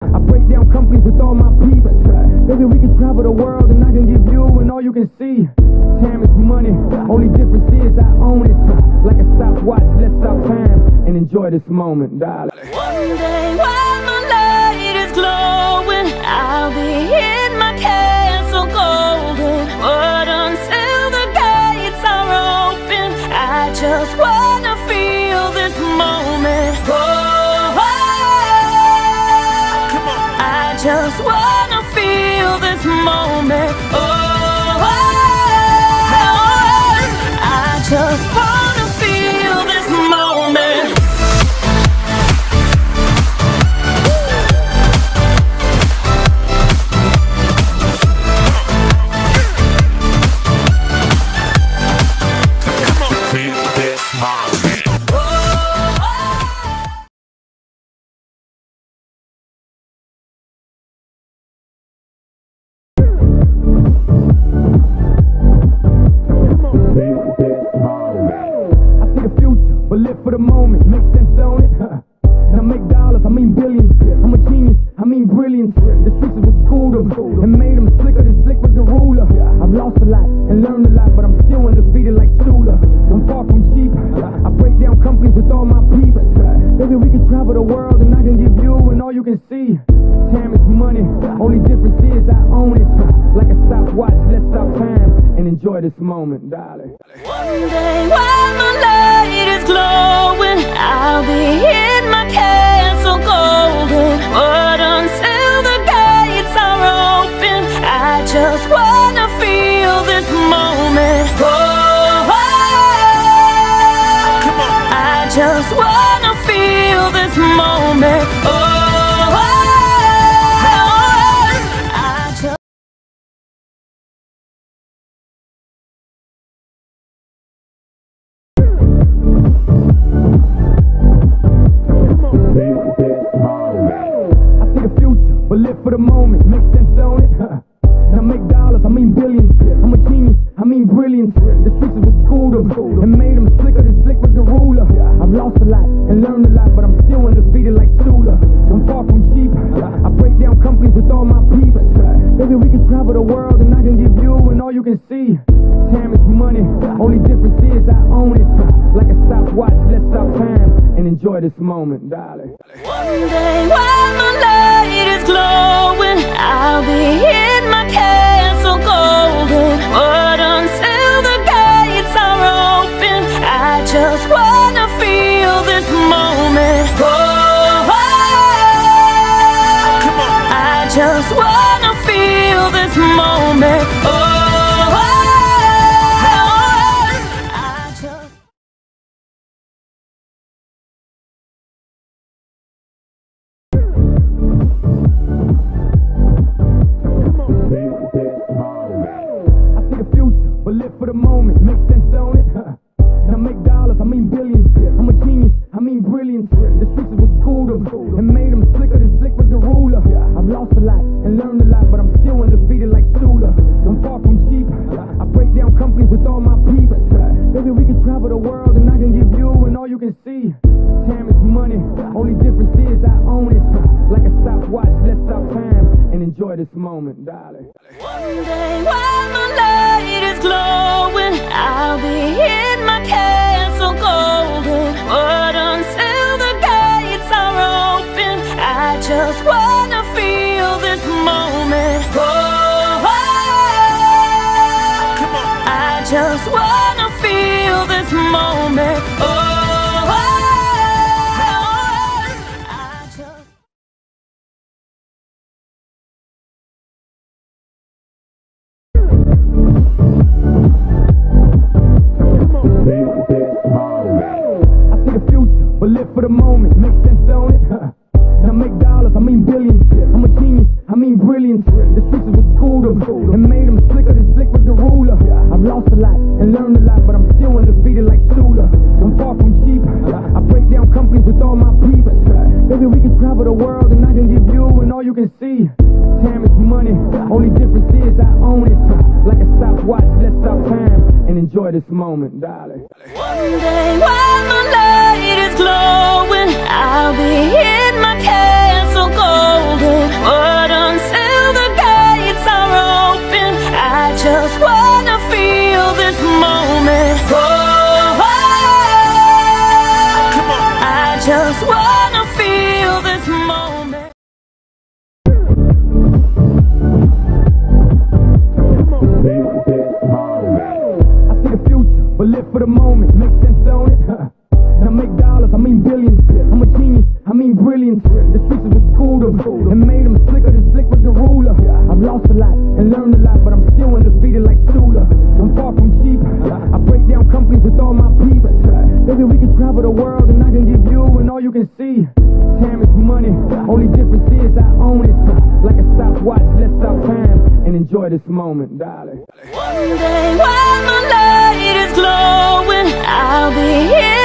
I break down companies with all my peeps. Baby, we can travel the world and I can give you and all you can see. Time is money, only difference is I own it. Like a stopwatch, let's stop time and enjoy this moment, darling. One day while my light is glowing, I'll be in my castle golden. But until the gates are open, I just wanna feel this moment. Oh, I just wanna feel this moment. Oh, I just wanna feel this moment. But live for the moment, makes sense, don't it? Now make dollars, I mean billions. I'm a genius, I mean brilliance. The streets is what schooled them and made them slicker than slick with the ruler. I've lost a lot and learned a lot, but I'm still undefeated like Shooter. I'm far from cheap, I break down companies with all my peeps. Baby, we can travel the world and I can give you and all you can see. Time is money, only difference is I own it. Like a stopwatch, let's stop time and enjoy this moment, darling. One day while my light is glowing, I'll be in my castle golden. But until the gates are open, I just wanna feel this moment. Oh, I just wanna feel this moment. Oh, but live for the moment, makes sense, don't it? Now make dollars, I mean billions. I'm a genius, I mean brilliance. The streets is what schooled them and made them slicker than slick with the ruler. I've lost a lot and learned a lot, but I'm still undefeated like Shooter. I'm far from cheap, I break down companies with all my peeps. Baby, we can travel the world and I can give you and all you can see. Time is money, only difference is I own it. Like a stopwatch, let's stop time and enjoy this moment, darling. one day while my light is glowing, I'll be in my castle golden. But until the gates are open, I just wanna feel this moment. Oh, I just wanna feel this moment. Oh, but live for the moment, makes sense, don't it? Now make dollars, I mean billions. I'm a genius, I mean brilliance. The streets is what schooled them and made them slicker than slick with the ruler. I've lost a lot and learned a lot, but I'm still undefeated like Shooter. I'm far from cheap, I break down companies with all my peeps. Baby, we can travel the world and I can give you and all you can see. Time is money, only difference is I own it. Like a stopwatch, let's stop time and enjoy this moment, darling. one day while my light is glowing, I'll be in my castle golden. But until the gates are open, I just wanna feel this moment. Oh, I just wanna feel this moment. Oh, but live for the moment, makes sense, don't it? Now make dollars, I mean billions. I'm a genius, I mean brilliance. The streets is what schooled them and made them slicker than slick with the ruler. I've lost a lot and learned a lot, but I'm still undefeated like Shooter. I'm far from cheap, I break down companies with all my peeps. Baby, we can travel the world and I can give you and all you can see. Time is money, only difference is I own it. Like a stopwatch, let's stop time and enjoy this moment, darling. one day while my light is glowing, I'll be in my castle golden. and enjoy this moment, darling. One day when my light is glowing, I'll be here.